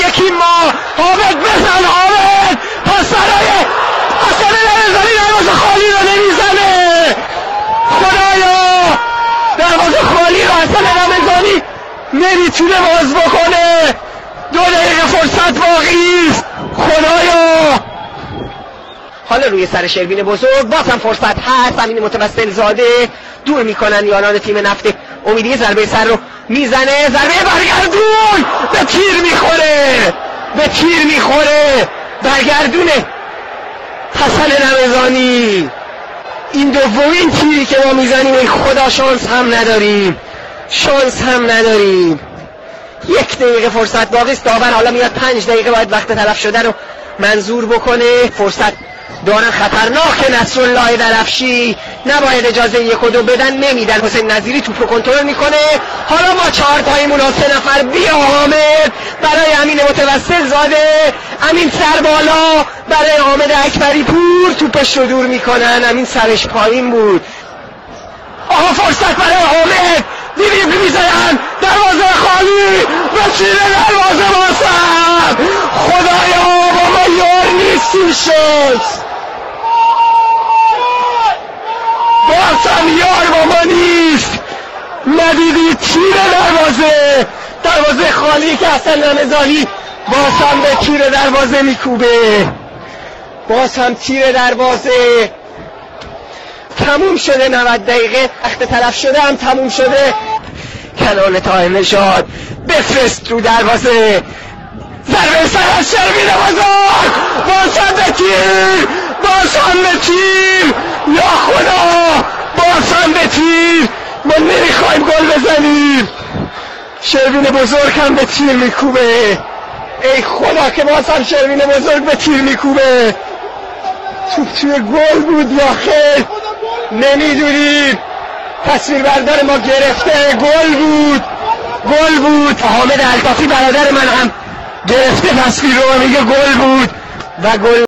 یکی ما. حامد بزن حامد، پس برای حسن رمضانی دروازه خالی رو نمیزنه. خدایا دروازه خالی رو حسن رمضانی نمیتونه باز بکنه. 2 دقیقه فرصت باقی است. خدایا حالا روی سر شروین بزرگ باز هم فرصت هست. امین متوسل زاده دور میکنن یاران تیم نفت امیدی. ضربه سر رو میزنه، ضربه برگردون به تیر میخوره، به تیر میخوره، برگردونه حسن رمضانی. این دومین تیری که ما میزنیم. ای خدا شانس هم نداریم، شانس هم نداریم. 1 دقیقه فرصت باقی است. داور حالا میاد 5 دقیقه باید وقت تلف شده رو منظور بکنه. فرصت دارن خطرناک. نصرالله درفشی نباید اجازه 1 و 2 بدن، نمیدن. حسین نظیری توپ رو کنترل میکنه. حالا ما 4 تایمون 3 نفر. بیا حامد برای امین متوسل زاده، امین سر بالا برای حامد اکبری پور. توپش رو دور میکنن، امین سرش پایین بود. آها فرصت برای حامد، دیریبل میزنن، دروازه خالی و تیر دروازه بازم. خدایا با ما یار نیستیم. شد بازم یار با ما نیست. ندیدی تیر دروازه خالی که حسن رمضانی بازم به تیر دروازه میکوبه. بازم تیر دروازه. تموم شده 90 دقیقه. وقت تلف شده هم تموم شده. کنان طاهر نژاد بفرست رو دروازه. ضربه سر از شروین بزرگ، بازم به تیر، بازم به تیر. یا خدا بازم به تیر. ما نمیخوایم گل بزنیم. شروین بزرگ هم به تیر میکوبه. ای خدا که بازم شروین بزرگ به تیر میکوبه. توپ توی گل بود یا خیر نمیدونیم. تصویر بردار ما گرفته. گل بود. حامد الطافی برادر من هم گرفته تصویر رو و میگه گل بود و گل